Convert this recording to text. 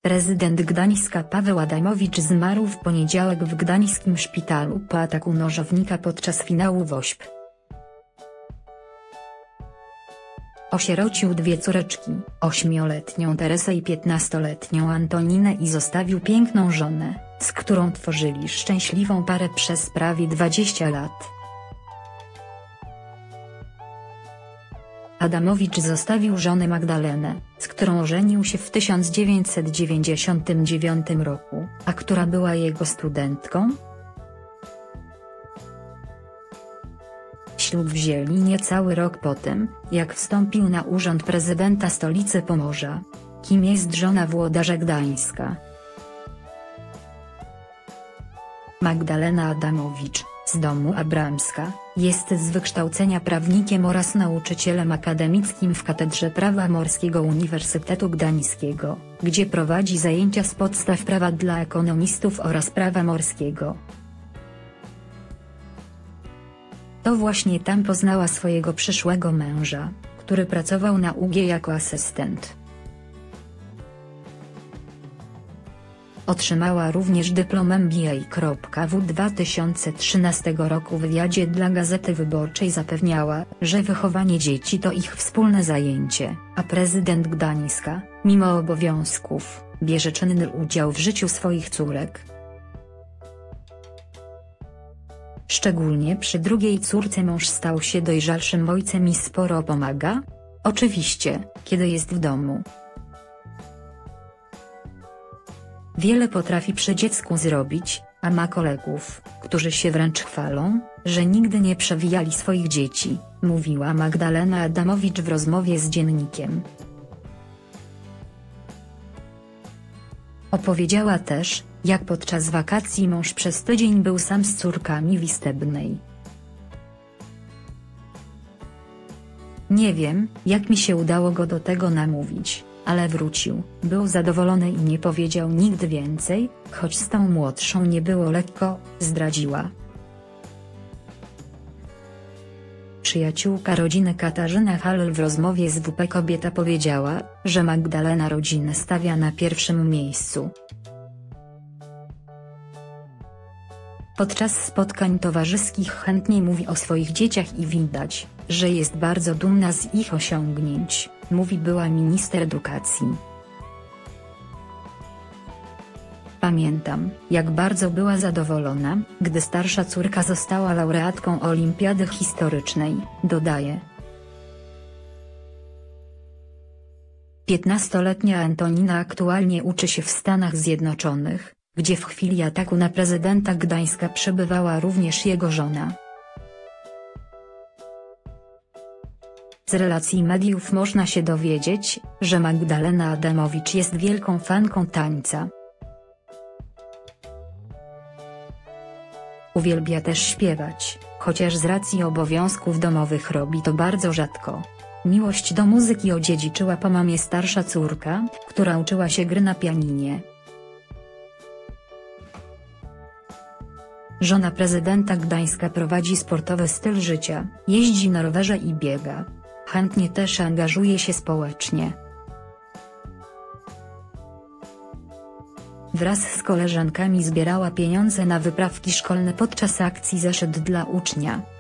Prezydent Gdańska Paweł Adamowicz zmarł w poniedziałek w gdańskim szpitalu po ataku nożownika podczas finału WOŚP. Osierocił dwie córeczki, 8-letnią Teresę i 15-letnią Antoninę i zostawił piękną żonę, z którą tworzyli szczęśliwą parę przez prawie 20 lat. Adamowicz zostawił żonę Magdalenę, z którą ożenił się w 1999 roku, a która była jego studentką. Ślub wzięli niecały rok po tym, jak wstąpił na urząd prezydenta stolicy Pomorza. Kim jest żona włodarza Gdańska? Magdalena Adamowicz, z domu Abramska, jest z wykształcenia prawnikiem oraz nauczycielem akademickim w Katedrze Prawa Morskiego Uniwersytetu Gdańskiego, gdzie prowadzi zajęcia z podstaw prawa dla ekonomistów oraz prawa morskiego. To właśnie tam poznała swojego przyszłego męża, który pracował na UG jako asystent. Otrzymała również dyplom MBA. W 2013 roku w wywiadzie dla Gazety Wyborczej zapewniała, że wychowanie dzieci to ich wspólne zajęcie, a prezydent Gdańska, mimo obowiązków, bierze czynny udział w życiu swoich córek. Szczególnie przy drugiej córce mąż stał się dojrzalszym ojcem i sporo pomaga? Oczywiście, kiedy jest w domu. Wiele potrafi przy dziecku zrobić, a ma kolegów, którzy się wręcz chwalą, że nigdy nie przewijali swoich dzieci, mówiła Magdalena Adamowicz w rozmowie z dziennikiem. Opowiedziała też, jak podczas wakacji mąż przez tydzień był sam z córkami w Istebnej. Nie wiem, jak mi się udało go do tego namówić, ale wrócił, był zadowolony i nie powiedział nigdy więcej, choć z tą młodszą nie było lekko, zdradziła. Przyjaciółka rodziny Katarzyna Hall w rozmowie z WP Kobieta powiedziała, że Magdalena rodzinę stawia na pierwszym miejscu. Podczas spotkań towarzyskich chętnie mówi o swoich dzieciach i widać, że jest bardzo dumna z ich osiągnięć, mówi była minister edukacji. Pamiętam, jak bardzo była zadowolona, gdy starsza córka została laureatką Olimpiady Historycznej, dodaje. 15-letnia Antonina aktualnie uczy się w Stanach Zjednoczonych, gdzie w chwili ataku na prezydenta Gdańska przebywała również jego żona. Z relacji mediów można się dowiedzieć, że Magdalena Adamowicz jest wielką fanką tańca. Uwielbia też śpiewać, chociaż z racji obowiązków domowych robi to bardzo rzadko. Miłość do muzyki odziedziczyła po mamie starsza córka, która uczyła się gry na pianinie. Żona prezydenta Gdańska prowadzi sportowy styl życia, jeździ na rowerze i biega. Chętnie też angażuje się społecznie. Wraz z koleżankami zbierała pieniądze na wyprawki szkolne podczas akcji Zeszyt dla ucznia.